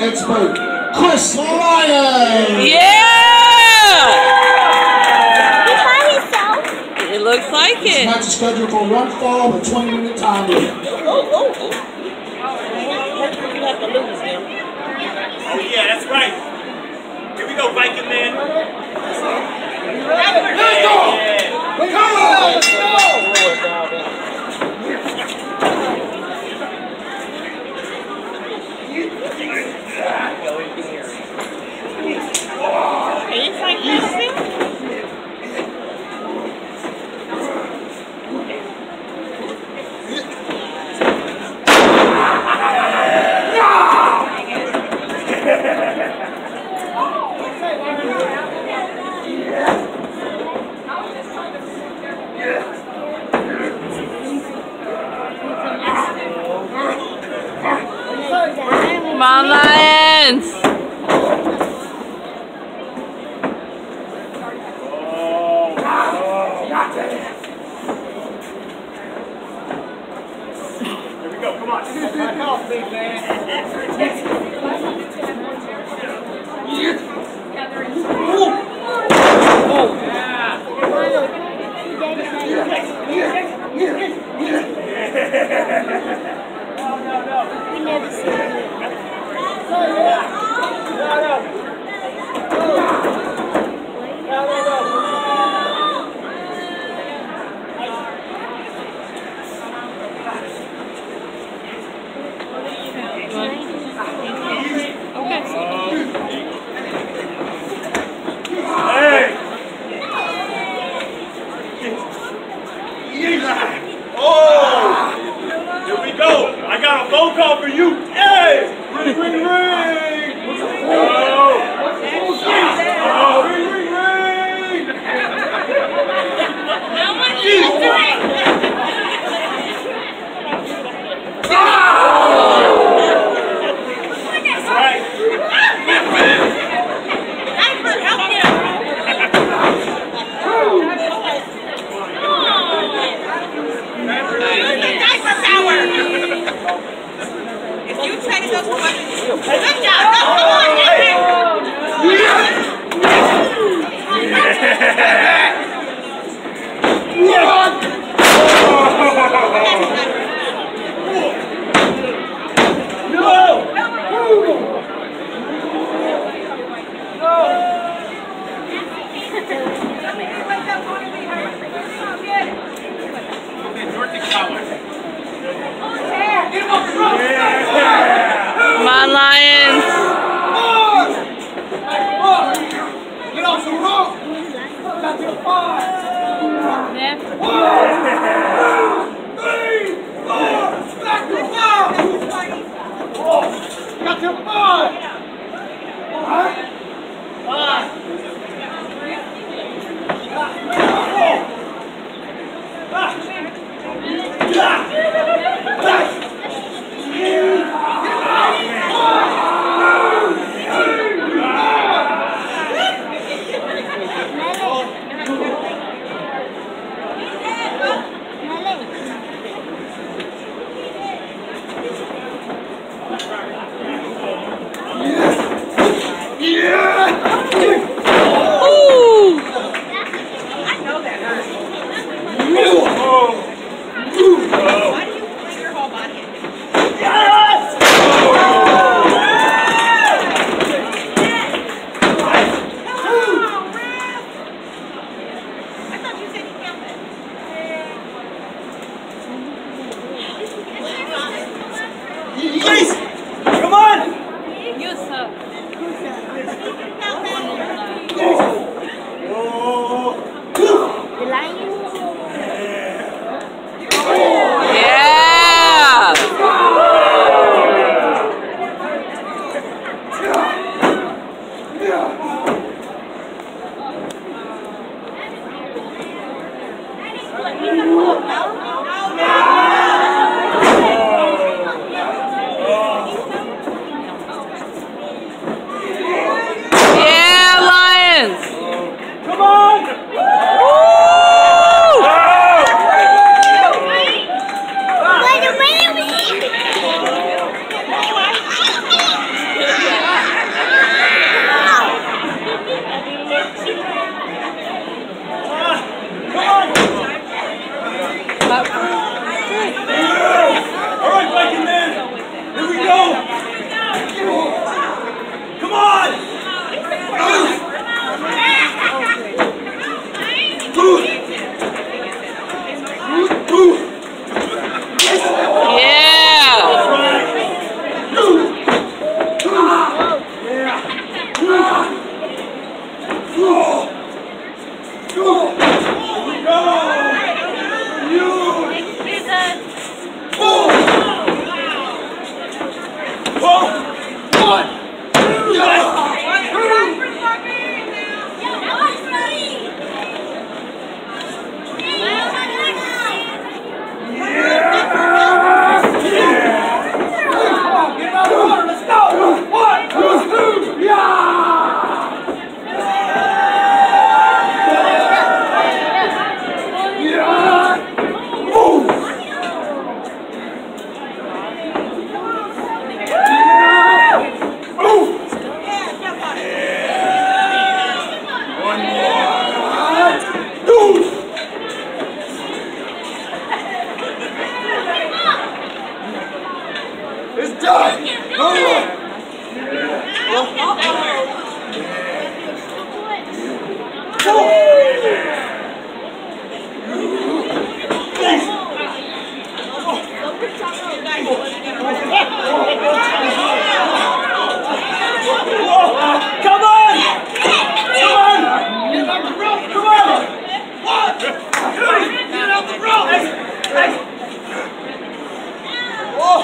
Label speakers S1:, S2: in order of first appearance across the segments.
S1: expert, Chris Lyon.
S2: Yeah! It looks like it.
S1: This match is scheduled for one fall with 20-minute time limit.
S3: You have to lose him.
S4: Oh yeah, that's right. Here we go, Viking man.
S1: Let's go! Come on! Let's go!
S2: Come on, Lions!
S4: Here we go, come on.
S1: Back off, big man.
S5: We never see it.
S4: I got a phone call for you. Hey! Ring, ring, ring! Oh! Oh! Ring, ring, ring! That's right.
S3: Good job. Come on,
S2: Come on, Lions!
S1: Get off the rope! Got to the 5!
S2: Yeah.
S1: 1, 2, 3, 4! Back to 5! Got to 5! Alright? 5!
S4: Come on!
S2: You suck.
S5: The Lions.
S2: Yeah!
S1: It's done. No more.
S4: Come on! Come on!
S1: Get off the rope.
S4: Come on!
S1: 1, 2, get off the rope.
S4: Hey!
S1: Oh.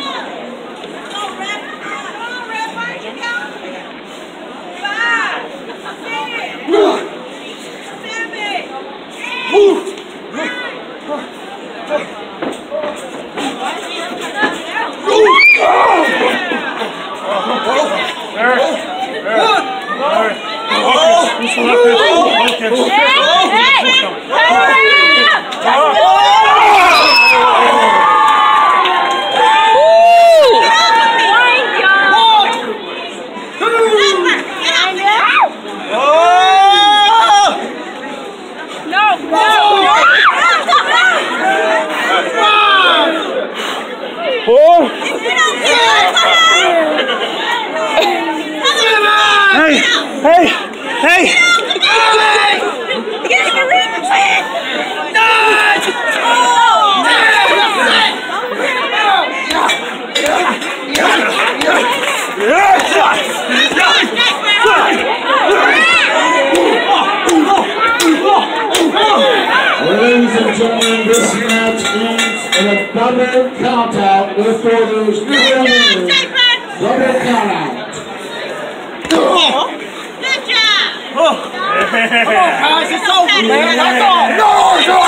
S4: Hey!
S6: Ladies and gentlemen, this match ends in a double countout with orders double countout.
S3: Good job!
S1: Come on, guys, it's over, man. That's all. No, it's over.